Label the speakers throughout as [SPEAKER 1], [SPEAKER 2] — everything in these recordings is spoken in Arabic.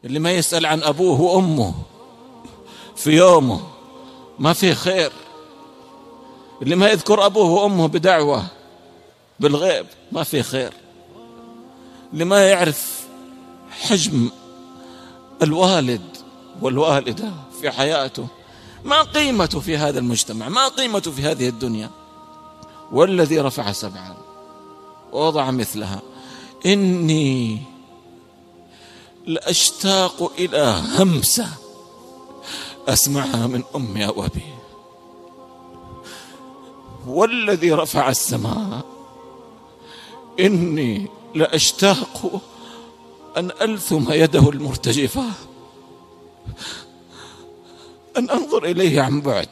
[SPEAKER 1] اللي ما يسأل عن أبوه وأمه في يومه ما فيه خير. اللي ما يذكر أبوه وأمه بدعوة بالغيب ما فيه خير. اللي ما يعرف حجم الوالد والوالدة في حياته ما قيمته في هذا المجتمع، ما قيمته في هذه الدنيا. والذي رفع سبعا ووضع مثلها إني لأشتاق إلى همسة أسمعها من أمي أو أبي. والذي رفع السماء إني لأشتاق أن ألثم يده المرتجفة، أن أنظر إليه عن بعد.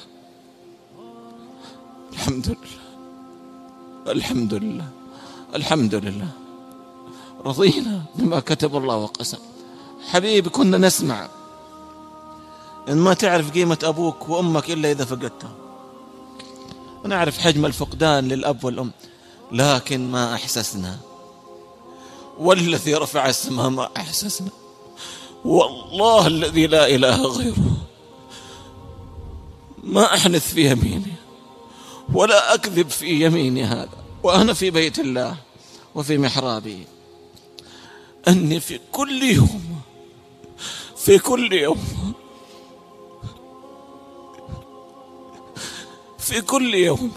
[SPEAKER 1] الحمد لله الحمد لله الحمد لله، رضينا بما كتب الله وقسم. حبيبي كنا نسمع إن ما تعرف قيمة أبوك وأمك إلا إذا فقدتهم، ونعرف حجم الفقدان للأب والأم، لكن ما أحسسنا. والذي رفع السماء ما أحسسنا. والله الذي لا إله غيره ما أحنث في يميني ولا أكذب في يميني هذا وأنا في بيت الله وفي محرابي، أني في كل يوم في كل يوم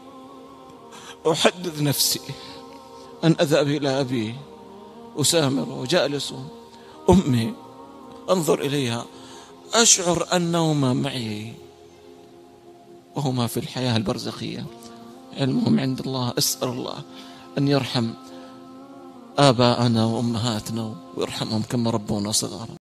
[SPEAKER 1] أحدث نفسي أن أذهب إلى أبي أسامر جالس أمي، أنظر إليها أشعر أنهما معي وهما في الحياة البرزخية، علمهم عند الله. أسأل الله أن يرحم آباءنا وأمهاتنا ويرحمهم كما ربونا صغارا.